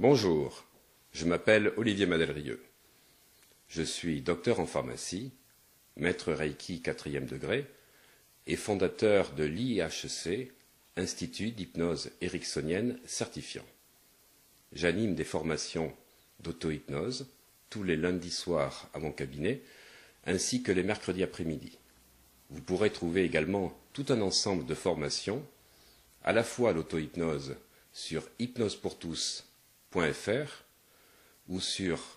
Bonjour, je m'appelle Olivier Madelrieux. Je suis docteur en pharmacie, maître Reiki 4e degré et fondateur de l'IHC, Institut d'hypnose ericksonienne certifiant. J'anime des formations d'auto-hypnose tous les lundis soirs à mon cabinet, ainsi que les mercredis après-midi. Vous pourrez trouver également tout un ensemble de formations, à la fois l'auto-hypnose sur hypnosepourtous.fr ou sur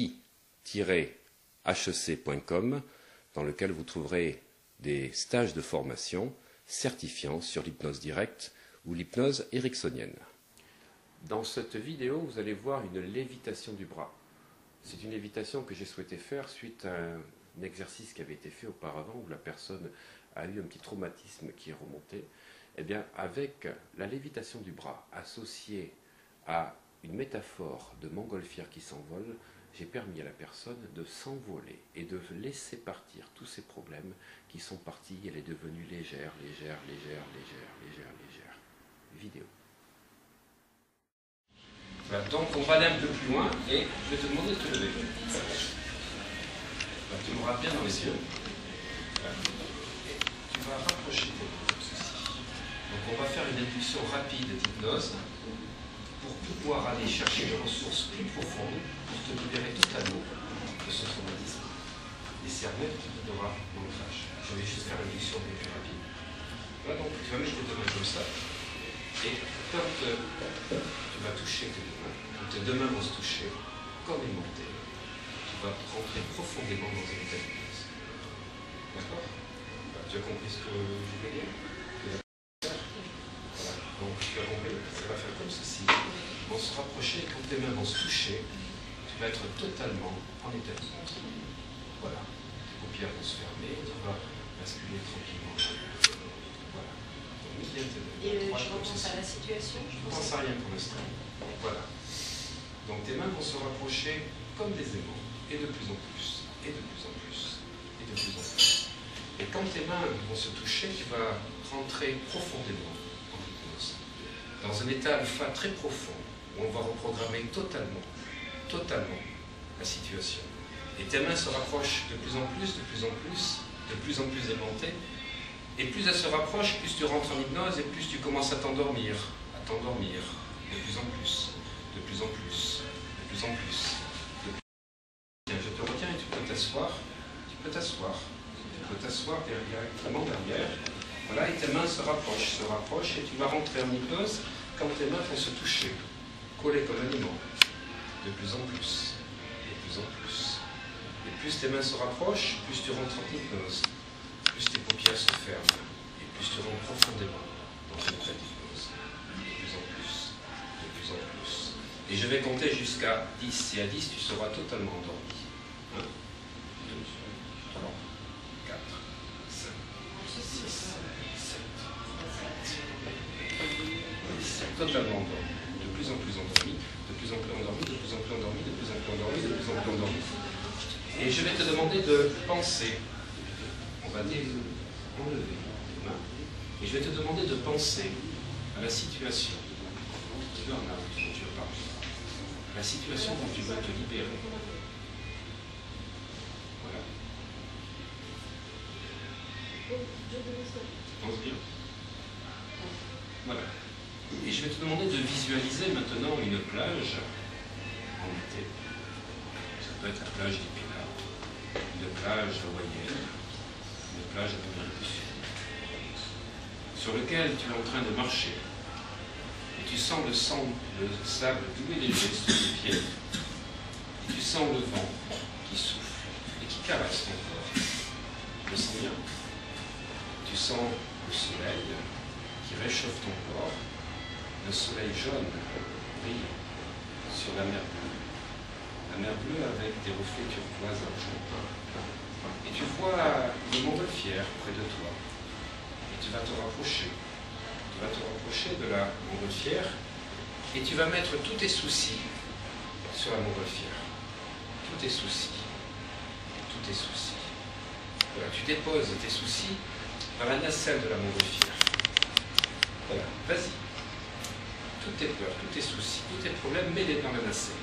i-hec.com, dans lequel vous trouverez des stages de formation certifiants sur l'hypnose directe ou l'hypnose ericksonienne. Dans cette vidéo, vous allez voir une lévitation du bras. C'est une lévitation que j'ai souhaité faire suite à un exercice qui avait été fait auparavant où la personne a eu un petit traumatisme qui est remonté. Eh bien, avec la lévitation du bras associée à une métaphore de montgolfière qui s'envole, j'ai permis à la personne de s'envoler et de laisser partir tous ces problèmes qui sont partis. Elle est devenue légère. Vidéo. Voilà, donc on va aller un peu plus loin et je vais te demander de te lever. Tu me regardes bien dans les yeux. Et tu vas rapprocher tes mains comme ceci. Donc on va faire une induction rapide d'hypnose pour pouvoir aller chercher des ressources plus profondes pour te libérer totalement de ce traumatisme. Et cerner te donnera l'ancrage. Je vais juste faire l'induction plus rapide. Voilà, donc tu vas mettre tes deux mains comme ça. Et quand tu vas toucher tes deux mains, quand tes deux mains vont se toucher comme aimantées, tu vas rentrer profondément dans un état d'hypnose. D'accord? Tu as compris ce que je voulais dire? Voilà. Donc tu as compris, ça va faire comme ceci. Ils vont se rapprocher et quand tes mains vont se toucher, tu vas être totalement en état d'hypnose. Voilà. Tes paupières vont se fermer, tu vas basculer tranquillement. Voilà. Donc, et je repense à la situation. Je ne pense à rien pour l'instant. Voilà. Donc tes mains vont se rapprocher comme des aimants, et de plus en plus, et de plus en plus, et de plus en plus. Et quand tes mains vont se toucher, tu vas rentrer profondément en hypnose, dans un état alpha très profond, où on va reprogrammer totalement la situation. Et tes mains se rapprochent de plus en plus, de plus en plus, de plus en plus aimantées, et plus elles se rapprochent, plus tu rentres en hypnose, et plus tu commences à t'endormir, de plus en plus, de plus en plus, de plus en plus. Bien, je te retiens et tu peux t'asseoir, directement derrière. Voilà, et tes mains se rapprochent, et tu vas rentrer en hypnose quand tes mains vont se toucher, collées comme un aimant, de plus en plus, et de plus en plus. Et plus tes mains se rapprochent, plus tu rentres en hypnose, plus tes paupières se ferment, et plus tu rentres profondément dans un état d'hypnose, de plus en plus, de plus en plus. Et je vais compter jusqu'à 10, et à 10 tu seras totalement endormi. 1, 2, 3, 4, 5, 6, 7, 8, 9, 10. Totalement endormi, de plus en plus endormi, de plus en plus endormi, de plus en plus endormi, de plus en plus endormi, de plus en plus endormi. Et je vais te demander de penser, on va enlever les mains, et je vais te demander de penser à la situation, la situation dont tu veux te libérer. Voilà. Pense bien. Voilà. Et je vais te demander de visualiser maintenant une plage en été. Ça peut être la plage des Pilat, une plage hawaïenne, une plage d'Amérique du Sud, sur lequel tu es en train de marcher. Et tu sens le sable doux et léger sous tes pieds. Et tu sens le vent qui souffle et qui caresse ton corps. Tu le sens bien. Tu sens le soleil qui réchauffe ton corps. Le soleil jaune brille sur la mer bleue. La mer bleue avec des reflets turquoise argent. Et tu vois le montgolfière près de toi. Et tu vas te rapprocher. Tu vas te rapprocher de la montgolfière et tu vas mettre tous tes soucis sur la montgolfière. Tous tes soucis. Tous tes soucis. Voilà, tu déposes tes soucis dans la nacelle de la montgolfière. Voilà, vas-y. tous tes peurs, tous tes soucis, tous tes problèmes, mets-les dans la nacelle.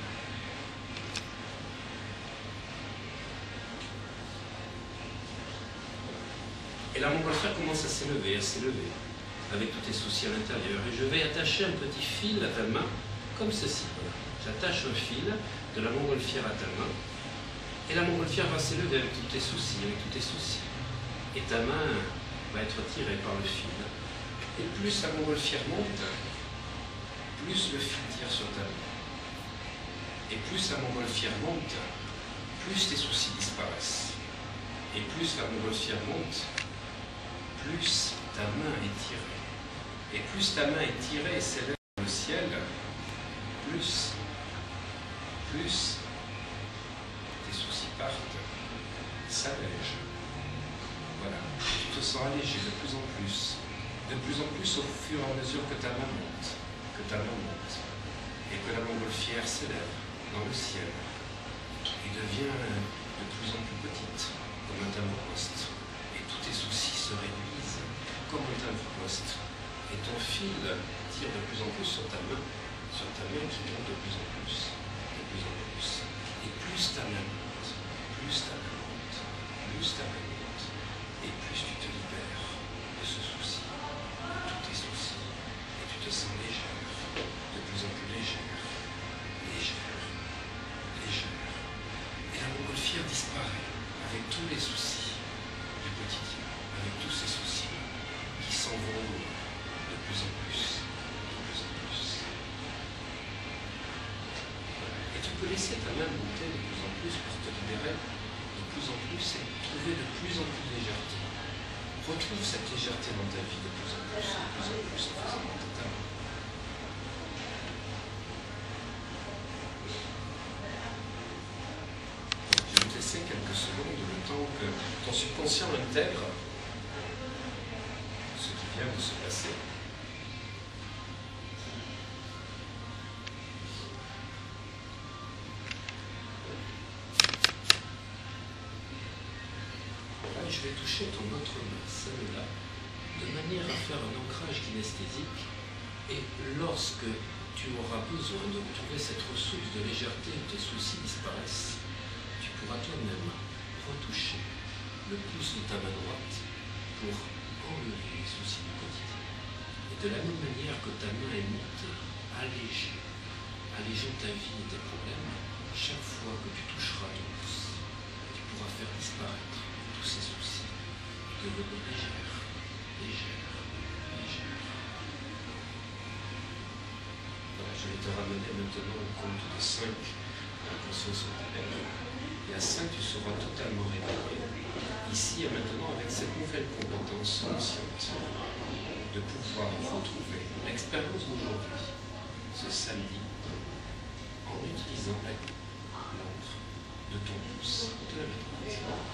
Et la montgolfière commence à s'élever, avec tous tes soucis à l'intérieur. Et je vais attacher un petit fil à ta main, comme ceci. Voilà. J'attache un fil de la montgolfière à ta main, et la montgolfière va s'élever avec tous tes soucis, Et ta main va être tirée par le fil. Et plus la montgolfière monte, plus le fil tire sur ta main. Et plus la montgolfière monte, plus tes soucis disparaissent. Et plus la montgolfière monte, plus ta main est tirée. Et plus ta main est tirée et s'élève dans le ciel, plus tes soucis partent, s'allègent. Voilà. Tu te sens allégé de plus en plus au fur et à mesure que ta main monte, et que la montgolfière s'élève dans le ciel et devient de plus en plus petite, comme un timbre-poste. Et tous tes soucis se réduisent comme un timbre-poste. Et ton fil tire de plus en plus sur ta main qui monte de plus en plus. Et plus ta main monte, et plus tu te libères de ce souci, de tous tes soucis. Et tu te sens légère, de plus en plus légère. Et la montgolfière disparaît avec tous les soucis du quotidien, avec tous ces soucis qui s'en vont de plus en plus. Et tu peux laisser ta main monter de plus en plus pour te libérer de plus en plus et trouver de plus en plus de légèreté. Retrouve cette légèreté dans ta vie de plus en plus, en faisant monter ta main. Je vais te laisser quelques secondes, le temps que ton subconscient intègre ce qui vient de se passer. Voilà, je vais toucher ton autre main, celle-là, de manière à faire un ancrage kinesthésique. Et lorsque tu auras besoin de retrouver cette ressource de légèreté où tes soucis disparaissent, tu pourras toi-même retoucher le pouce de ta main droite pour enlever les soucis du quotidien. Et de la même manière que ta main est montée, allégeant ta vie et tes problèmes, chaque fois que tu toucheras ton pouce, tu pourras faire disparaître tous ces soucis et devenir légère. Voilà, je vais te ramener maintenant au compte de 5 à la conscience ordinaire. Et à 5, tu seras totalement réveillé, ici et maintenant, avec cette nouvelle compétence consciente de pouvoir retrouver l'expérience d'aujourd'hui, ce samedi, en utilisant l'encre de ton pouce de la main droite.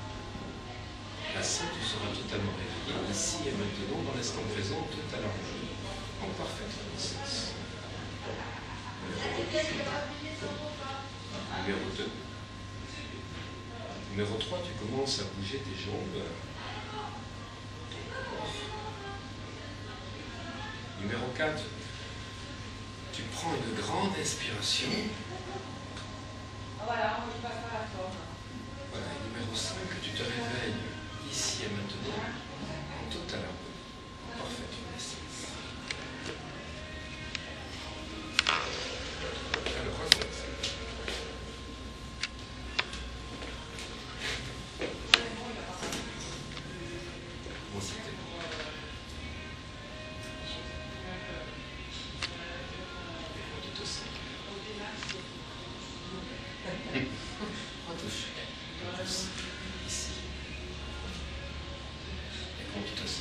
À 5, tu seras totalement réveillé, ici et maintenant, dans l'instant présent, tout à l'harmonie, en parfaite connaissance. Numéro 2. Numéro 3, tu commences à bouger tes jambes, ton corps. Numéro 4, tu prends une grande inspiration. Voilà, et numéro 5, tu te réveilles ici et maintenant, en totale harmonie, en parfaite connaissance. Alors, raconte. Comment c'était? Comment tu te sens? Retouche. Ici. Et comment tu te sens?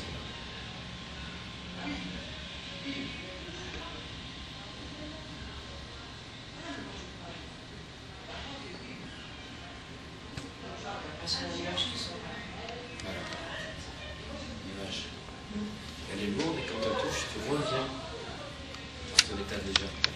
Parce que l'image qui sort. Voilà. L'image. Elle est lourde et quand tu touches, tu reviens dans ton état de légèreté.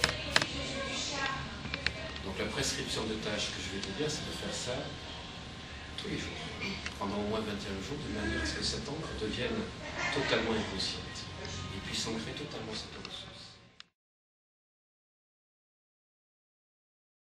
Donc la prescription de tâches que je vais te dire, c'est de faire ça tous les jours, pendant au moins 21 jours, de manière à ce que cette encre devienne totalement inconsciente et puisse ancrer totalement cette encre.